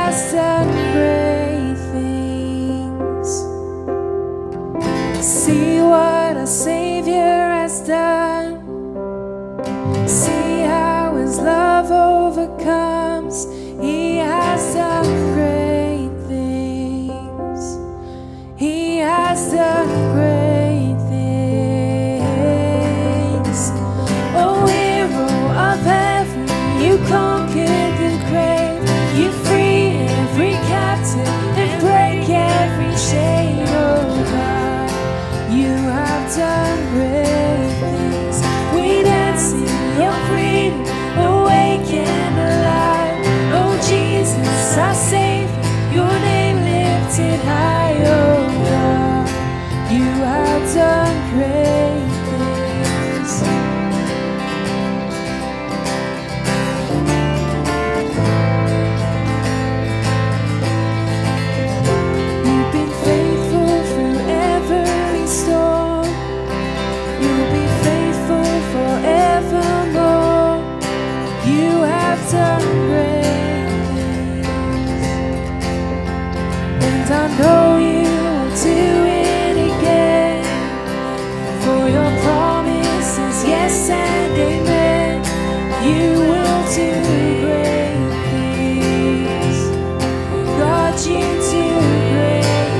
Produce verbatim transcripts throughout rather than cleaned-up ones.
has done great things. See what our Savior has done. See how His love overcomes. He has done great things. He has done great things. Oh, hero of heaven, you conquered the grave. You free every captive and break every chain. Oh God, you have done great things. We dance in your freedom, awake and alive. Oh Jesus, our Savior, your name lifted high. Oh God, you have done great things. You've been faithful through every storm. You'll be faithful forevermore. You have done great things, and I know you will do it again. For your promise is yes and amen. You will do great things. God, you do great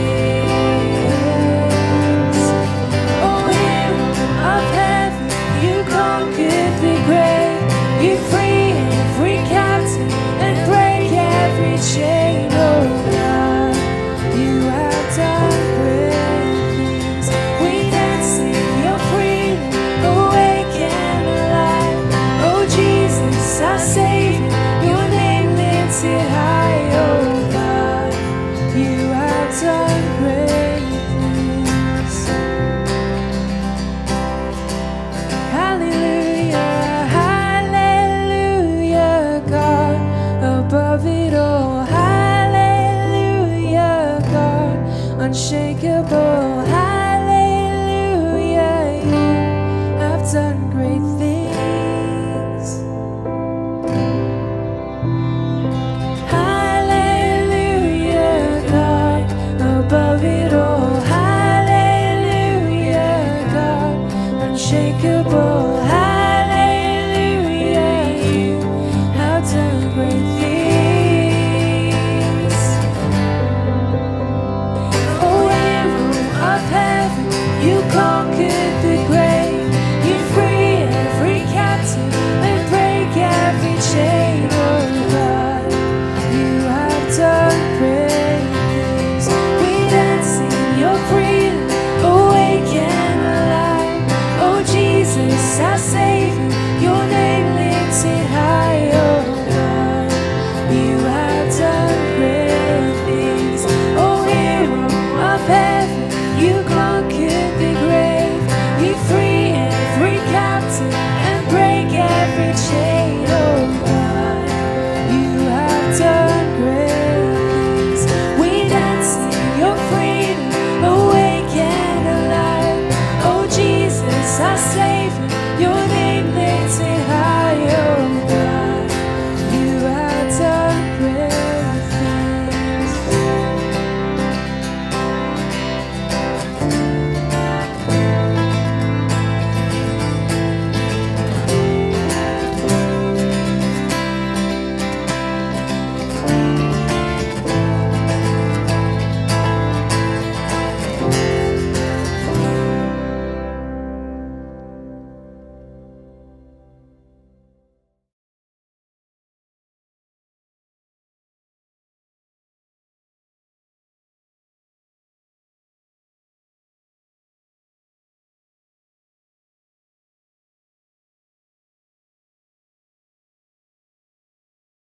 things. Oh, hero of heaven, you conquered the grave. You free every captive and break every chain. Oh God, you have done great things. We dance in your freedom, awake and alive. Oh Jesus, our Savior, your name lifted high. Oh God, you have done great things. Hallelujah, hallelujah, God, above it all. Hallelujah, God, unshakable.